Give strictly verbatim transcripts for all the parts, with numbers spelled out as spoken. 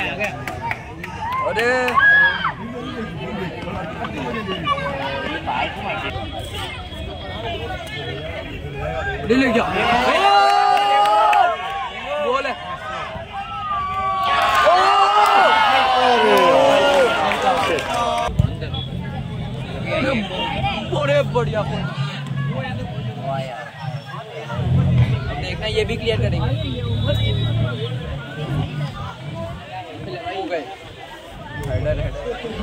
अरे ले गया गोल है। बड़े बढ़िया देखना, ये भी क्लियर करेंगे। हो गए हेडर हेडर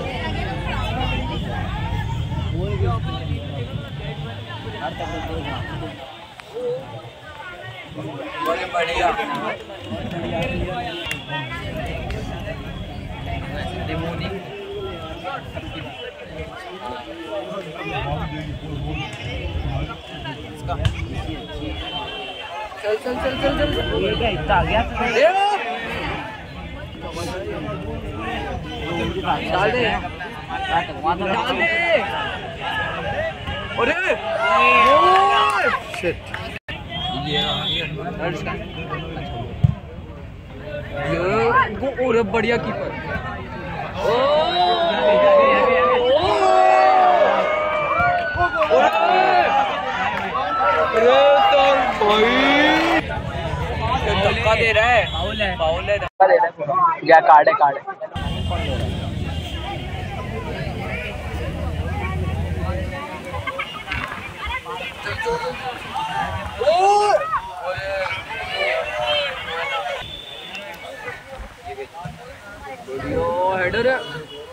बड़े बढ़िया चल चल चल चल चल इतना आ गया डाल दे डाल दे। अरे शिट ये और बढ़िया कीपर। ओ धक्का दे रहा है, फाउल है, फाउल है, धक्का दे रहा है। क्या कार्ड है, कार्ड है। हेडर है।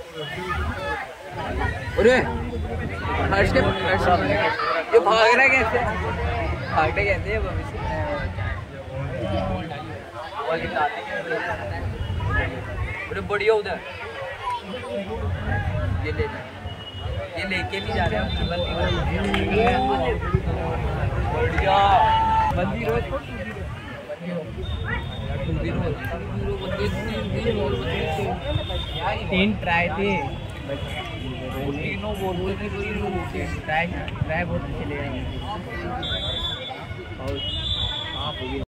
अरे हर्ष के हर्ष ये भाग रहा है कैसे, भागते कैसे है भविष्य। अरे बढ़िया उधर ये ले ये लेके भी जा रहे हैं। बढ़िया बंदी रोज तीन ट्राई थे, तीनों बोल ट्राई ट्राई बहुत अच्छे ले रहे हैं।